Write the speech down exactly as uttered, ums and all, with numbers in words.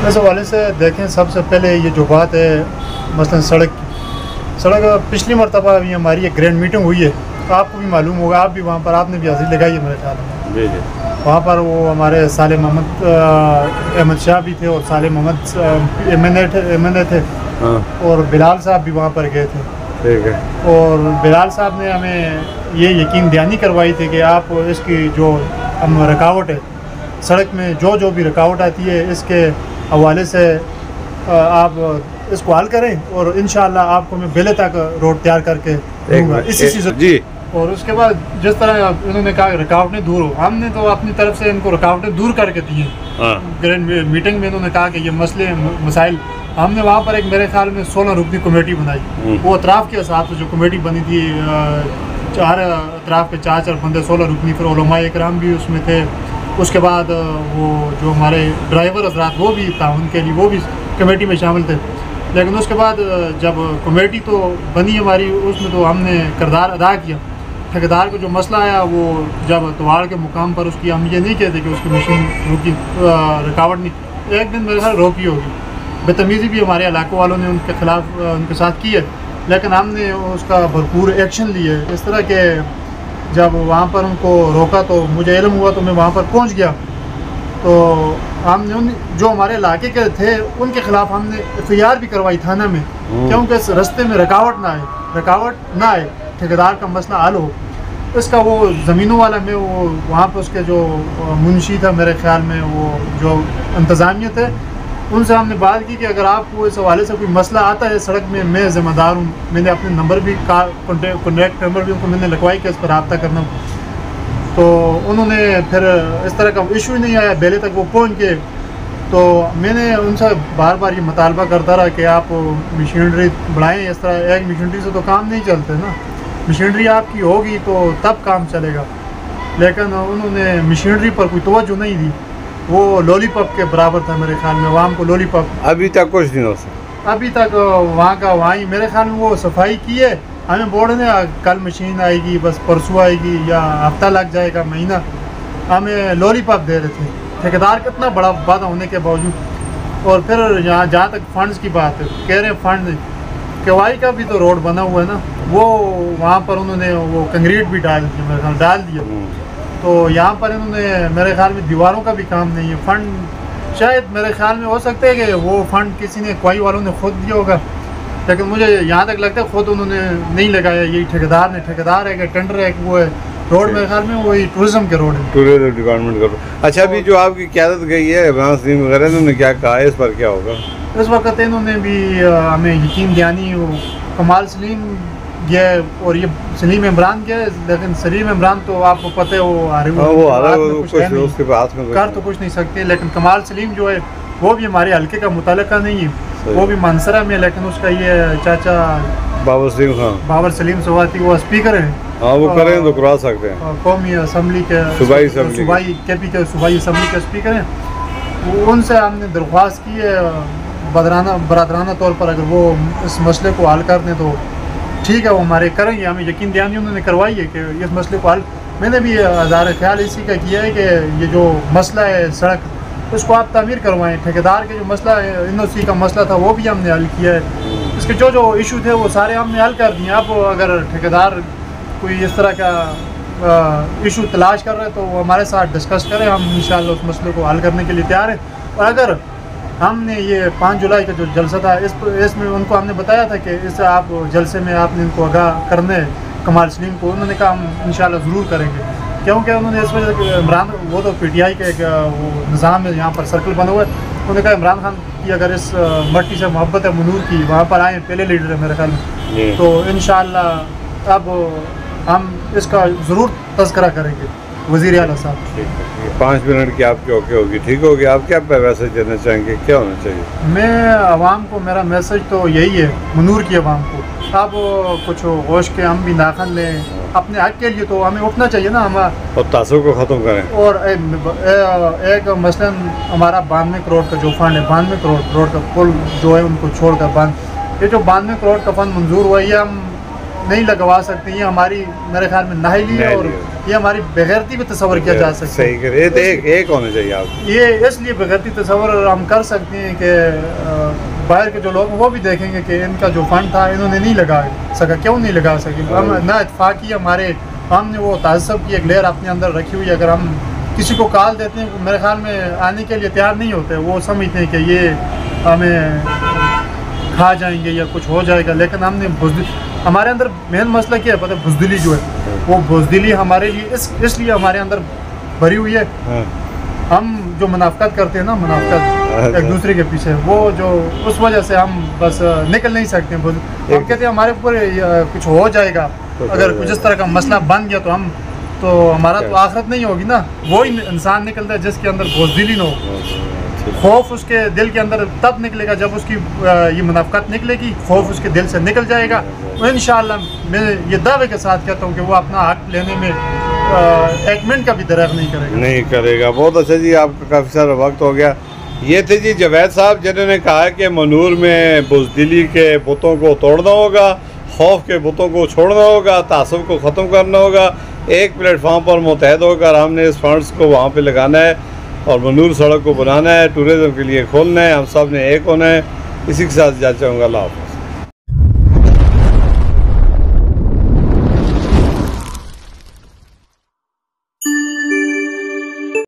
اس حوالے سے دیکھیں، سب سے پہلے یہ جو بات ہے مثلا سڑک کی، سڑک پچھلی مرتبہ ابھی ہماری ایک گرینڈ میٹنگ ہوئی ہے، آپ کو بھی معلوم ہوگا، آپ بھی وہاں پر آپ نے بھی حاضری لگائی ہے میرے خیال میں. جی جی. وہاں پر وہ ہمارے صالح محمد احمد شاہ بھی تھے اور صالح محمد ایم این اے تھے ایم این اے تھے اور بلال صاحب بھی وہاں پر گئے تھے. ٹھیک ہے. اور بلال صاحب نے ہمیں یہ یقین دہانی کروائی تھی کہ آپ اس کی جو ہم رکاوٹ ہے سڑک میں، جو جو بھی رکاوٹ آتی ہے اس کے حوالے سے آپ اس کو حل کریں اور انشاءاللہ آپ کو میں بیلے تک روڈ تیار کر کے دوں گا اسی چیز جی. اور اس کے بعد جس طرح انہوں نے کہا رکاوٹیں دور ہو، ہم نے تو اپنی طرف سے ان کو رکاوٹیں دور کر کے دی ہیں. گرینڈ میٹنگ میں انہوں نے کہا کہ یہ مسئلے مسائل، ہم نے وہاں پر ایک میرے خیال میں سولہ رکنی کمیٹی بنائی، وہ اطراف کے حساب سے جو کمیٹی بنی تھی، چار اطراف کے چار چار بندے، سولہ رکنی، پھر علماء اکرام بھی اس میں تھے. اس کے بعد وہ جو ہمارے ڈرائیور حضرات وہ بھی تعاون کے لیے وہ بھی کمیٹی میں شامل تھے. لیکن اس کے بعد جب کمیٹی تو بنی ہماری، اس میں تو ہم نے کردار ادا کیا. ٹھیکیدار کا جو مسئلہ آیا وہ جب توار کے مقام پر اس کی، ہم یہ نہیں کہتے کہ اس کی مشین روکی، رکاوٹ نہیں، ایک دن میرے خیال روکی ہوگی، بدتمیزی بھی ہمارے علاقوں والوں نے ان کے خلاف ان کے ساتھ کی ہے، لیکن ہم نے اس کا بھرپور ایکشن لیے. اس طرح کہ جب وہاں پر ان کو روکا تو مجھے علم ہوا تو میں وہاں پر پہنچ گیا. تو ہم نے ان جو ہمارے علاقے کے تھے ان کے خلاف ہم نے ایف آئی آر بھی کروائی تھانہ میں، کیونکہ اس رستے میں رکاوٹ نہ آئے رکاوٹ نہ آئے ٹھیکیدار کا مسئلہ حل ہو. اس کا وہ زمینوں والا میں وہ وہاں پہ اس کے جو منشی تھا میرے خیال میں، وہ جو انتظامیہ تھے، ان سے ہم نے بات کی کہ اگر آپ کو اس حوالے سے کوئی مسئلہ آتا ہے سڑک میں، میں ذمہ دار ہوں. میں نے اپنے نمبر بھی کانٹیکٹ نمبر بھی ان کو میں نے لکھوائی کہ اس پر رابطہ کرنا. تو انہوں نے پھر اس طرح کا ایشو ہی نہیں آیا، بیلے تک وہ پہنچ گئے. تو میں نے ان سے بار بار یہ مطالبہ کرتا رہا کہ آپ مشینری بڑھائیں. اس طرح ایک مشینری سے تو کام نہیں چلتے نا، مشینری آپ کی ہوگی تو تب کام چلے گا. لیکن انہوں نے مشینری پر کوئی توجہ نہیں دی، وہ لولی پاپ کے برابر تھا میرے خیال میں، عوام کو لولی پاپ. ابھی تک کچھ نہیں ہو سکتا، ابھی تک وہاں کا وہاں ہی میرے خیال میں وہ صفائی کی ہے. ہمیں بورڈ نے کل مشین آئے گی، بس پرسوں آئے گی یا ہفتہ لگ جائے گا، مہینہ، ہمیں لولی پاپ دے رہے تھے ٹھیکیدار کتنا بڑا وعدہ ہونے کے باوجود. اور پھر یہاں جہاں تک فنڈز کی بات ہے، کہہ رہے ہیں فنڈ، کیوائی کا بھی تو روڈ بنا ہوا ہے نا، وہ وہاں پر انہوں نے وہ کنکریٹ بھی ڈال دیا، میرے خیال ڈال دیا. تو یہاں پر انہوں نے میرے خیال میں دیواروں کا بھی کام نہیں ہے. فنڈ شاید میرے خیال میں ہو سکتا ہے کہ وہ فنڈ کسی نے کوئی والوں نے خود دیا ہوگا، لیکن مجھے یہاں تک لگتا ہے خود انہوں نے نہیں لگایا، یہی ٹھیکیدار نے. ٹھیکیدار ہے کہ ٹینڈر ہے کہ وہ ہے روڈ، میرے خیال میں وہی ٹورزم کے روڈ ہے، ٹورزم ڈپارٹمنٹ کا. اچھا، ابھی جو آپ کی قیادت گئی ہے عمران سلیم وغیرہ، انہوں نے کیا کہا ہے اس پر، کیا ہوگا اس وقت؟ انہوں نے بھی ہمیں یقین دہانی، کمال سلیم گیا اور یہ سلیم عمران گیا، لیکن سلیم عمران تو آپ کو پتہ ہے وہ کر تو کچھ نہیں سکتے. لیکن کمال سلیم جو ہے وہ بھی ہمارے حلقے کا متعلقہ نہیں ہے، وہ بھی منصرہ میں، لیکن اس کا یہ چاچا بابر سلیم خان بابر سلیم سواتی وہ اسپیکر ہیں. ہاں، وہ کریں تو کروا سکتے ہیں، قومی اسمبلی کے صوبائی اسمبلی صوبائی کے پی کے صوبائی اسمبلی کے اسپیکر ہیں. ان سے ہم نے درخواست کی ہے برادرانہ برادرانہ طور پر، اگر وہ اس مسئلے کو حل کر دیں تو ٹھیک ہے، وہ ہمارے کریں گے. ہمیں یقین دہانی انہوں نے کروائی ہے کہ اس مسئلے کو حل. میں نے بھی ہزار خیال اسی کا کیا ہے کہ یہ جو مسئلہ ہے سڑک، اس کو آپ تعمیر کروائیں. ٹھیکیدار کے جو مسئلہ ہے، این او سی کا مسئلہ تھا، وہ بھی ہم نے حل کیا ہے. اس کے جو جو ایشو تھے وہ سارے ہم نے حل کر دیے. اب اگر ٹھیکیدار کوئی اس طرح کا ایشو تلاش کر رہے تو وہ ہمارے ساتھ ڈسکس کریں، ہم انشاءاللہ اس مسئلے کو حل کرنے کے لیے تیار ہیں. اور اگر ہم نے یہ پانچ جولائی کا جو جلسہ تھا، اس اس میں ان کو ہم نے بتایا تھا کہ اس آپ جلسے میں آپ نے ان کو آگاہ کرنے کمال سلیم کو، انہوں نے کہا ہم انشاءاللہ ضرور کریں گے، کیونکہ انہوں نے اس وجہ سے عمران، وہ تو پی ٹی آئی کا ایک وہ نظام ہے، یہاں پر سرکل بنا ہوا ہے. انہوں نے کہا عمران خان کی اگر اس مٹی سے محبت ہے، منور کی، وہاں پر آئیں، پہلے لیڈر ہے میرے خیال میں، تو انشاءاللہ اب ہم اس کا ضرور تذکرہ کریں گے وزیر اعلیٰ صاحب. پانچ منٹ کی آپ کی اوکے ہوگی، ٹھیک ہوگی. آپ کیا میسج دینا چاہیں گے، کیا ہونا چاہیے؟ میں عوام کو، میرا میسج تو یہی ہے، منور کی عوام کو، اب کچھ ہوش کے ہم بھی ناخن لیں اپنے حق کے لیے، تو ہمیں اٹھنا چاہیے نا، ہم اور تعصب کو ختم کریں. اور ایک مثلاً ہمارا بانوے کروڑ کا جو فنڈ ہے، بانوے کروڑ کروڑ کا پل جو ہے ان کو چھوڑ کر باندھ، یہ جو بانوے کروڑ کا فنڈ منظور ہوا ہے، یہ ہم نہیں لگوا سکتے. یہ ہماری میرے خیال میں نااہلی ہے اور یہ ہماری بغیرتی بھی تصور کیا جا سکتا ہے. صحیح کرے ایک ایک ہونا چاہیے آپ. یہ اس لیے بغیرتی تصور ہم کر سکتے ہیں کہ باہر کے جو لوگ ہیں وہ بھی دیکھیں گے کہ ان کا جو فنڈ تھا انہوں نے نہیں لگا سکا. کیوں نہیں لگا سکے؟ ہم نہ اتفاقی ہمارے ہم نے وہ تعصب کی ایک لیئر اپنے اندر رکھی ہوئی. اگر ہم کسی کو کال دیتے ہیں میرے خیال میں آنے کے لیے تیار نہیں ہوتے. وہ سمجھتے ہیں کہ یہ ہمیں کھا جائیں گے یا کچھ ہو جائے گا. لیکن ہم نے بزدل ہمارے اندر مین مسئلہ کیا ہے پتہ ہے؟ بزدلی جو ہے وہ بزدلی ہمارے لیے اس اس لیے ہمارے اندر بھری ہوئی ہے. ہم جو منافقت کرتے ہیں نا منافقت ایک دوسرے کے پیچھے وہ جو اس وجہ سے ہم بس نکل نہیں سکتے. ہم کہتے ہیں ہمارے اوپر کچھ ہو جائے گا اگر کچھ اس طرح کا مسئلہ بن گیا تو ہم تو ہمارا تو آخرت نہیں ہوگی نا. وہی انسان نکلتا ہے جس کے اندر بزدلی نہ ہو. خوف اس کے دل کے اندر تب نکلے گا جب اس کی یہ منافقت نکلے گی. خوف اس کے دل سے نکل جائے گا تو انشاءاللہ میں یہ دعوے کے ساتھ کہتا ہوں کہ وہ اپنا حق لینے میں ایک منٹ کا بھی درخت نہیں کرے گا. نہیں کرے گا. بہت اچھا جی آپ کا کافی سارا وقت ہو گیا. یہ تھے جی جاوید صاحب جنہوں نے کہا کہ منور میں بزدلی کے بتوں کو توڑنا ہوگا, خوف کے بتوں کو چھوڑنا ہوگا, تعصب کو ختم کرنا ہوگا. ایک پلیٹ فارم پر متحد ہو کر ہم نے اس فنڈس کو وہاں پہ لگانا ہے اور منور سڑک کو بنانا ہے, ٹورزم کے لیے کھولنا ہے. ہم سب نے ایک ہونا ہے. اسی کے ساتھ جا چاہوں گا. اللہ حافظ.